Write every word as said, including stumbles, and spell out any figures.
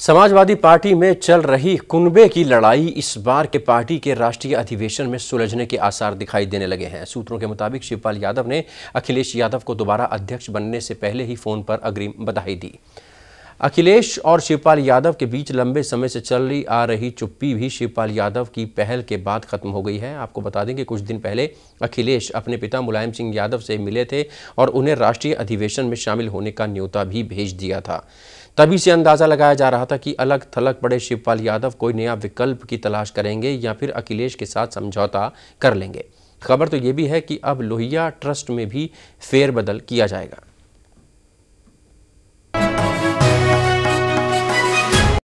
Samajwadi party में चल रही कुनबे की लड़ाई इस बार के पार्टी के राष्ट्रीय अधिवेशन में सुलझने के आसार दिखाई देने लगे हैं। सूत्रों के मुताबिक शिवपाल यादव ने अखिलेश यादव को दोबारा अध्यक्ष बनने से पहले ही फोन पर अग्रिम बधाई दी। अखिलेश और शिवपाल यादव के बीच लंबे समय से चली आ रही चुप्पी भी शिवपाल यादव की पहल के बाद खत्म हो गई है। आपको बता दें कि कुछ दिन पहले अखिलेश अपने पिता मुलायम सिंह यादव से मिले थे और उन्हें राष्ट्रीय अधिवेशन में शामिल होने का न्योता भी भेज दिया था। तभी से अंदाजा लगाया जा रहा था कि अलग थलग पड़े शिवपाल यादव कोई नया विकल्प की तलाश करेंगे या फिर अखिलेश के साथ समझौता कर लेंगे। खबर तो ये भी है कि अब लोहिया ट्रस्ट में भी फेरबदल किया जाएगा।